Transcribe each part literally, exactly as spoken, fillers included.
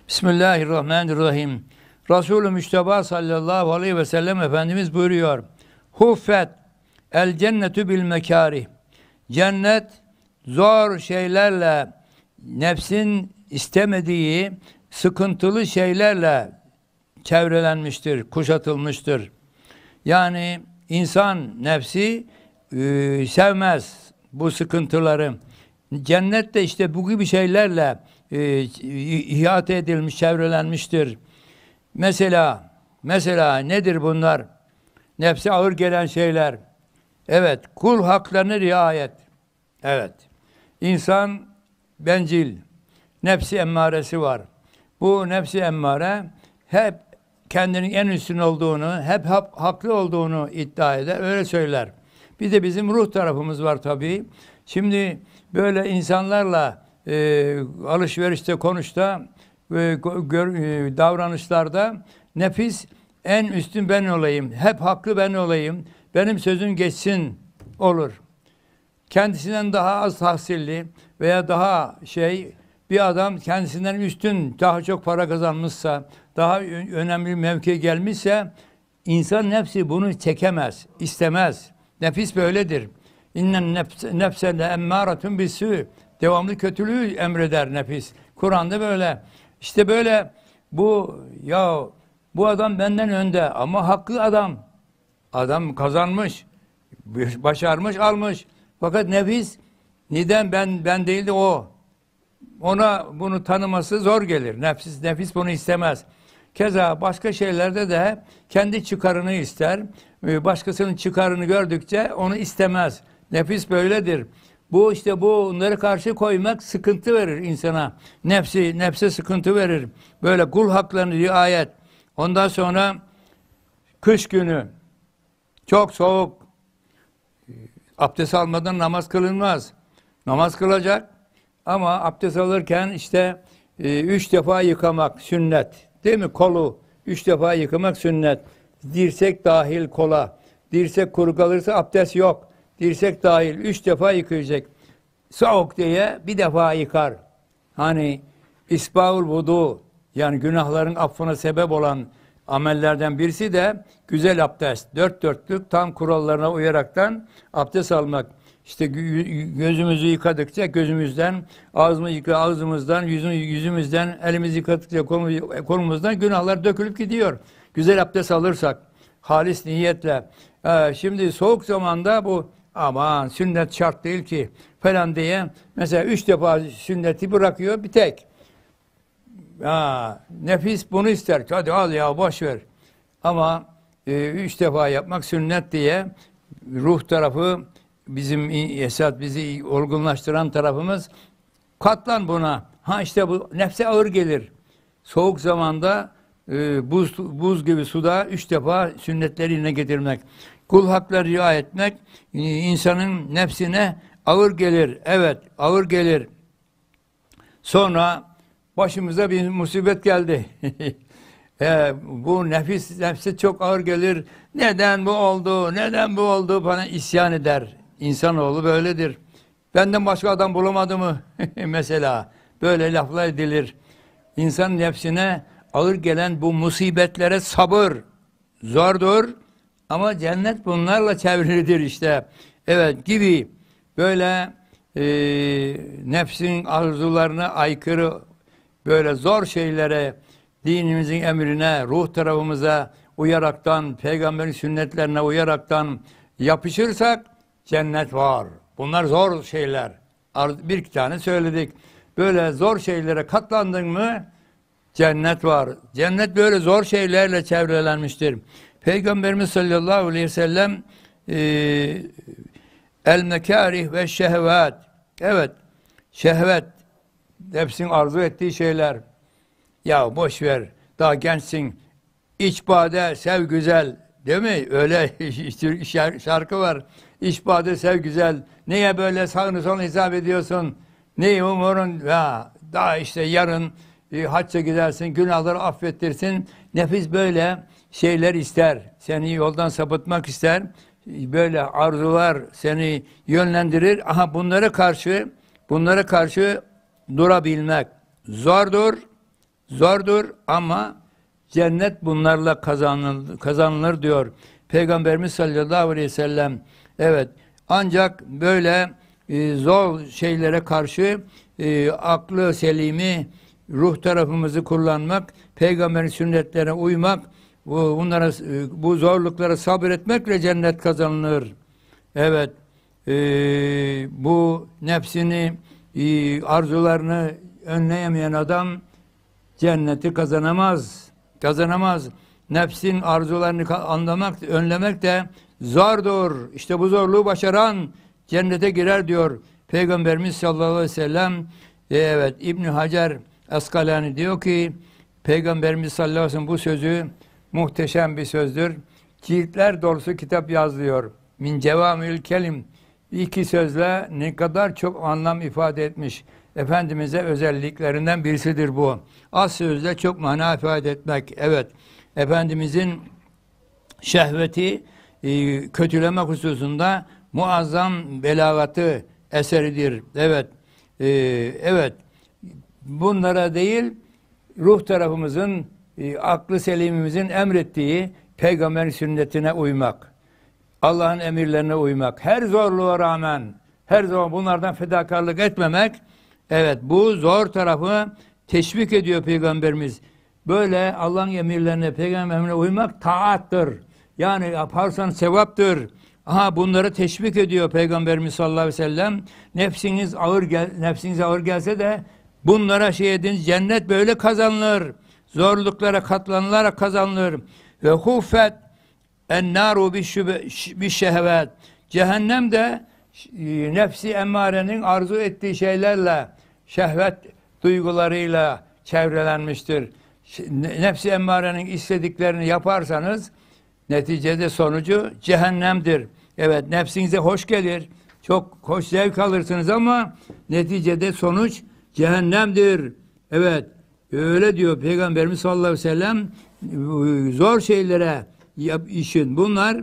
Bismillahirrahmanirrahim. Resulü Müşteba sallallahu aleyhi ve sellem Efendimiz buyuruyor. Huffet el cennetu bil mekârih. Cennet zor şeylerle, nefsin istemediği sıkıntılı şeylerle çevrelenmiştir, kuşatılmıştır. Yani insan nefsi e, sevmez bu sıkıntıları. Cennet de işte bu gibi şeylerle e, ihate edilmiş, çevrelenmiştir. Mesela, mesela nedir bunlar? Nefse ağır gelen şeyler. Evet, kul haklarına riayet. Evet, insan bencil, nefsi emmaresi var. Bu nefsi emmare hep kendinin en üstün olduğunu, hep haklı olduğunu iddia eder, öyle söyler. Bir de bizim ruh tarafımız var tabii. Şimdi böyle insanlarla e, alışverişte, konuşta, e, gör, e, davranışlarda nefis en üstün ben olayım, hep haklı ben olayım, benim sözüm geçsin olur. Kendisinden daha az tahsilli veya daha şey bir adam kendisinden üstün, daha çok para kazanmışsa, daha önemli bir mevkiye gelmişse insan nefsi bunu çekemez, istemez. Nefis böyledir. İnnen nefse le emmâretun bisû. Devamlı kötülüğü emreder nefis. Kur'an'da böyle. İşte böyle bu ya bu adam benden önde ama haklı adam. Adam kazanmış, başarmış, almış. Fakat nefis neden ben ben değil de o. Ona bunu tanıması zor gelir. Nefis nefis bunu istemez. Keza başka şeylerde de kendi çıkarını ister. Başkasının çıkarını gördükçe onu istemez. Nefis böyledir. Bu işte bunları karşı koymak sıkıntı verir insana. Nefsi, nefse sıkıntı verir. Böyle kul haklarını riayet. Ondan sonra kış günü çok soğuk. Abdest almadan namaz kılınmaz. Namaz kılacak ama abdest alırken işte e, üç defa yıkamak sünnet. Değil mi? Kolu üç defa yıkamak sünnet. Dirsek dahil kola. Dirsek kuru kalırsa abdest yok. Dirsek dahil üç defa yıkayacak. Soğuk diye bir defa yıkar. Hani isbâul vudu, yani günahların affına sebep olan amellerden birisi de güzel abdest. Dört dörtlük tam kurallarına uyaraktan abdest almak. İşte gözümüzü yıkadıkça gözümüzden, ağzımızı yıka ağzımızdan, yüzümü, yüzümüzden, elimizi yıkadıkça kolumuzdan günahlar dökülüp gidiyor. Güzel abdest alırsak, halis niyetle. Ee, şimdi soğuk zamanda bu aman sünnet şart değil ki falan diye mesela üç defa sünneti bırakıyor bir tek. Ha, nefis bunu ister. Hadi al ya boş ver. Ama e, üç defa yapmak sünnet diye ruh tarafı bizim esas bizi olgunlaştıran tarafımız katlan buna. Ha işte bu nefse ağır gelir. Soğuk zamanda e, buz buz gibi suda üç defa sünnetleri yerine getirmek. Kul hakları riayet etmek e, insanın nefsine ağır gelir. Evet, ağır gelir. Sonra başımıza bir musibet geldi. e, bu nefis nefse çok ağır gelir. Neden bu oldu? Neden bu oldu? Bana isyan eder. İnsanoğlu böyledir. Benden başka adam bulamadı mı? Mesela böyle laflar edilir. İnsan nefsine ağır gelen bu musibetlere sabır zordur. Ama cennet bunlarla çevrilidir işte. Evet gibi böyle e, nefsin arzularına aykırı böyle zor şeylere, dinimizin emrine, ruh tarafımıza uyaraktan, peygamberin sünnetlerine uyaraktan yapışırsak cennet var. Bunlar zor şeyler. Bir iki tane söyledik. Böyle zor şeylere katlandın mı cennet var. Cennet böyle zor şeylerle çevrelenmiştir. Peygamberimiz sallallahu aleyhi ve sellem e, el mekarih ve şehvet. Evet, şehvet nefsin arzu ettiği şeyler. Ya boş ver, daha gençsin. İç bade, sev güzel. Değil mi? Öyle şarkı var. İç bade, sev güzel. Neye böyle sağını solunu hesap ediyorsun? Ne umurun? Ya, daha işte yarın e, hacca gidersin, günahları affettirsin. Nefis böyle şeyler ister. Seni yoldan sapıtmak ister. Böyle arzular seni yönlendirir. Aha bunlara karşı bunlara karşı durabilmek zordur zordur ama cennet bunlarla kazanılır, kazanılır diyor Peygamberimiz sallallahu aleyhi ve sellem. Evet, ancak böyle e, zor şeylere karşı e, aklı selimi, ruh tarafımızı kullanmak, Peygamberin sünnetlerine uymak, bu, bunlara, bu zorluklara sabretmekle cennet kazanılır. Evet, e, bu nefsini, e, arzularını önleyemeyen adam cenneti kazanamaz. Kazanamaz. Nefsin arzularını anlamak, önlemek de zordur. İşte bu zorluğu başaran cennete girer diyor Peygamberimiz sallallahu aleyhi ve sellem. E, evet, İbn Hacer Askalani diyor ki Peygamberimiz sallallahu aleyhi ve sellem bu sözü muhteşem bir sözdür. Ciltler dolusu kitap yazılıyor. Min cevamül kelim. İki sözle ne kadar çok anlam ifade etmiş. Efendimiz'e özelliklerinden birisidir bu. Az sözle çok mana ifade etmek. Evet, Efendimiz'in şehveti e, kötülemek hususunda muazzam belagatı eseridir. Evet, e, evet. Bunlara değil, ruh tarafımızın, e, aklı selimimizin emrettiği Peygamberin sünnetine uymak, Allah'ın emirlerine uymak, her zorluğa rağmen, her zaman bunlardan fedakarlık etmemek, evet, bu zor tarafı teşvik ediyor Peygamberimiz. Böyle Allah'ın emirlerine, Peygamberine uymak taattır. Yani yaparsan sevaptır. Aha, bunları teşvik ediyor Peygamberimiz sallallahu aleyhi ve sellem. Nefsiniz ağır gel, nefsinize ağır gelse de bunlara şey edin, cennet böyle kazanılır. Zorluklara katlanılarak kazanılır. Ve huffet en-naru bi şehvet. Cehennem de nefsi emmarenin arzu ettiği şeylerle, şehvet duygularıyla çevrelenmiştir. Nefsi emmarenin istediklerini yaparsanız neticede sonucu cehennemdir. Evet, nefsinize hoş gelir. Çok hoş zevk alırsınız ama neticede sonuç cehennemdir. Evet, öyle diyor Peygamberimiz sallallahu aleyhi ve sellem. Zor şeylere yap, işin bunlar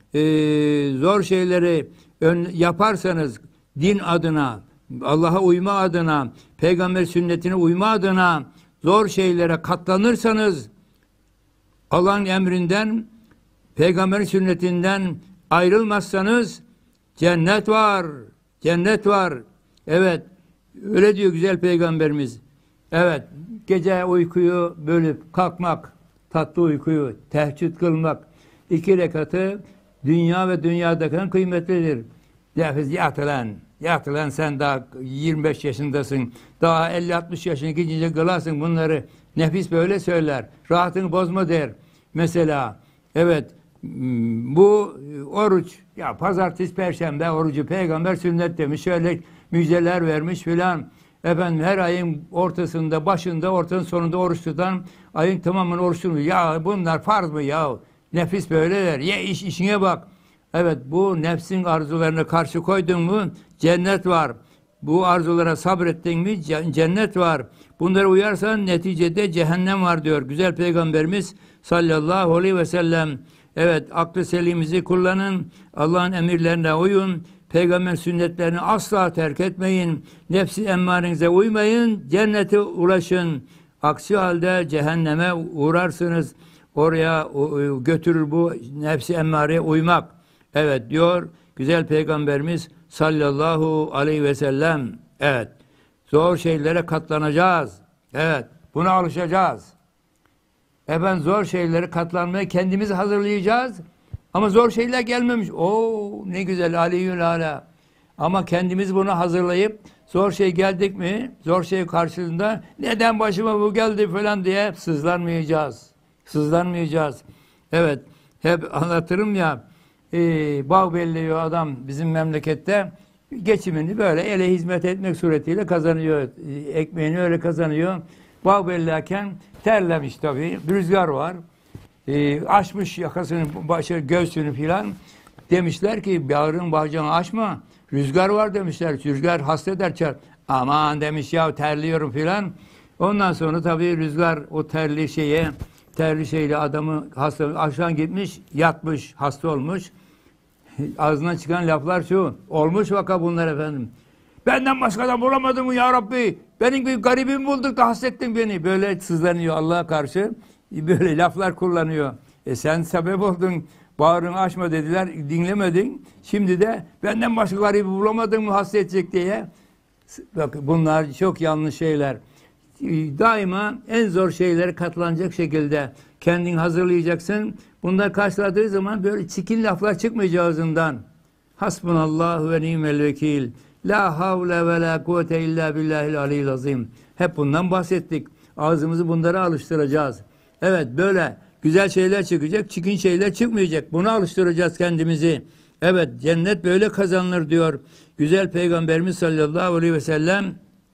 e, zor şeyleri ön, yaparsanız din adına, Allah'a uyma adına, Peygamber sünnetine uyma adına zor şeylere katlanırsanız, Allah'ın emrinden, Peygamberin sünnetinden ayrılmazsanız cennet var. Cennet var. Evet. Öyle diyor güzel Peygamberimiz. Evet. Gece uykuyu bölüp kalkmak, tatlı uykuyu teheccüd kılmak, iki rekatı dünya ve dünyadaki kıymetlidir. Nefis yat lan. Yat lan, sen daha yirmi beş yaşındasın. Daha elli altmış yaşına gidince kılarsın bunları. Nefis böyle söyler. Rahatını bozma der. Mesela evet, bu oruç, ya pazartesi perşembe orucu Peygamber sünnet demiş. Şöyle müjdeler vermiş filan. Efendim her ayın ortasında, başında, ortanın sonunda oruç tutan, ayın tamamını oruç tutuyor. Ya bunlar farz mı ya? Nefis böyle der. Ye iş, işine bak. Evet, bu nefsin arzularına karşı koydun mu cennet var. Bu arzulara sabrettin mi cennet var. Bunlara uyarsan neticede cehennem var diyor güzel Peygamberimiz sallallahu aleyhi ve sellem. Evet, aklı selimizi kullanın. Allah'ın emirlerine uyun. Peygamber sünnetlerini asla terk etmeyin. Nefsi emmarenize uymayın. Cennete ulaşın. Aksi halde cehenneme uğrarsınız. Oraya götürür bu nefsi emmareye uymak. Evet diyor güzel Peygamberimiz sallallahu aleyhi ve sellem. Evet. Zor şeylere katlanacağız. Evet. Buna alışacağız. Efendim zor şeylere katlanmaya kendimizi hazırlayacağız. Ama zor şeyler gelmemiş. Oo ne güzel, aliyyül ala. Ama kendimiz bunu hazırlayıp zor şey geldik mi, zor şey karşılığında neden başıma bu geldi falan diye sızlanmayacağız. Sızlanmayacağız. Evet. Hep anlatırım ya, e, bağ belliyor adam bizim memlekette. Geçimini böyle ele hizmet etmek suretiyle kazanıyor. E, ekmeğini öyle kazanıyor. Bağ bellerken terlemiş tabii. Rüzgar var. E, açmış yakasını, başı, göğsünü filan. Demişler ki bağrın bacağını açma. Rüzgar var demişler. Rüzgar hasta eder çar. Aman demiş ya, terliyorum filan. Ondan sonra tabii rüzgar o terli şeye, terli şeyle adamı hasta, aşağı gitmiş, yatmış, hasta olmuş. Ağzından çıkan laflar şu. Olmuş vaka bunlar efendim. Benden başkadan bulamadın mı ya Rabbi? Benim bir garibimi bulduk da hasrettin beni. Böyle sızlanıyor Allah'a karşı. Böyle laflar kullanıyor. E sen sebep oldun. Bağrını açma dediler. Dinlemedin. Şimdi de benden başka garibi bulamadın mı hasredecek diye. Bak bunlar çok yanlış şeyler. Daima en zor şeylere katlanacak şekilde kendin hazırlayacaksın. Bunlar karşıladığı zaman böyle çirkin laflar çıkmayacak ağzından. Hasbunallahu ve ni'mel vekil. La havle ve la kuvvete illa billahil aliyyil azim. Hep bundan bahsettik. Ağzımızı bunlara alıştıracağız. Evet böyle güzel şeyler çıkacak, çirkin şeyler çıkmayacak. Buna alıştıracağız kendimizi. Evet cennet böyle kazanılır diyor. Güzel Peygamberimiz sallallahu aleyhi ve sellem.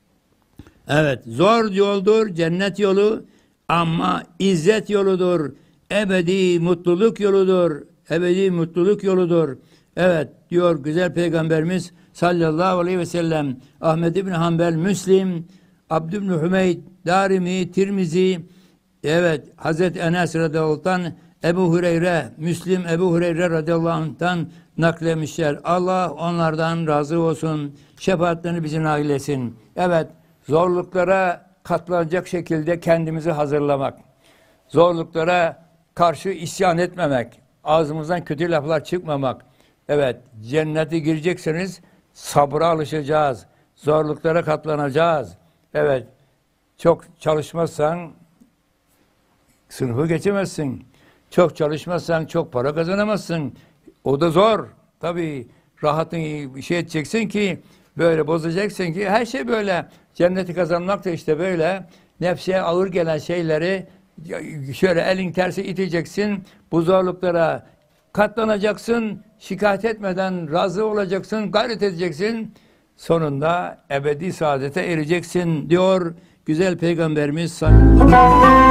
Evet zor yoldur cennet yolu ama izzet yoludur. Ebedi mutluluk yoludur. Ebedi mutluluk yoludur. Evet diyor güzel Peygamberimiz sallallahu aleyhi ve sellem. Ahmed İbni Hanbel, Müslim, Abd ibn Hümeyd, Darimi, Tirmizi, evet Hazreti Enes radıyallahu anh, Ebu Hureyre, Müslim Ebu Hureyre radıyallahu anh'tan naklemişler. Allah onlardan razı olsun. Şefaatlerini bize nail etsin. Evet zorluklara katlanacak şekilde kendimizi hazırlamak. Zorluklara karşı isyan etmemek. Ağzımızdan kötü laflar çıkmamak. Evet, cennete girecekseniz sabra alışacağız. Zorluklara katlanacağız. Evet, çok çalışmazsan sınıfı geçemezsin. Çok çalışmazsan çok para kazanamazsın. O da zor. Tabii rahatını şey edeceksin ki böyle bozacaksın ki her şey böyle. Cenneti kazanmak da işte böyle. Nefse ağır gelen şeyleri şöyle elin tersi iteceksin. Bu zorluklara katlanacaksın. Şikayet etmeden razı olacaksın. Gayret edeceksin. Sonunda ebedi saadete ereceksin diyor güzel Peygamberimiz sallallahu aleyhi ve sellem.